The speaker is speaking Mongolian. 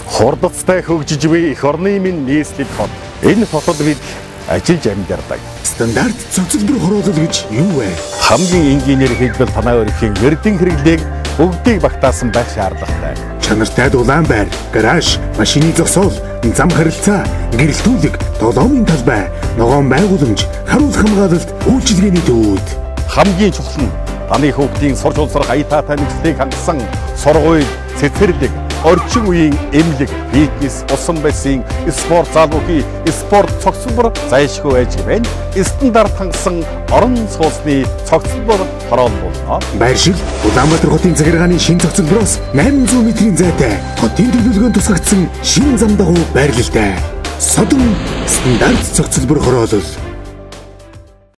Хурдцтай хөгжиж буй эх орны минь нийслэл хот. Энэ хотод бид ажиллаж амьдардаг. Стандарт цогцлбор хороолол гэж юу вэ? Хамгийн энгийнээр хэлбэл танаа өрхийн эрдэн хэрэглээг бүгдийг багтаасан байх шаардлагатай. Чанартай дулаан байр, гараж, машины зогсоол, зам харилцаа, гэрэлтүүлэг, долоомын талбай, ногоон байгууламж, харуулах хамгаалалт, үйлчилгээний төвүүд. Хамгийн чухал нь таны хүүхдийн сурч улсрах аятаатай нэгслийг хангасан сургууль, цэцэрлэг, орчин үеийн эмнэлэг, фитнес, усан бассейн, спорт залуучийн спорт цогцлбор зайлшгүй байж байна. Стандарт хангасан орон сууцны цогцлбор хороол болно. Байршил Улаанбаатар хотын захиргааны шинэ цогцлбороос 800 м-ийн зайтай хотын төлөвлөгөөнд тусгагдсан шинэ зам дагуу байрлалтай. Содон стандарт цогцлбор хороолол.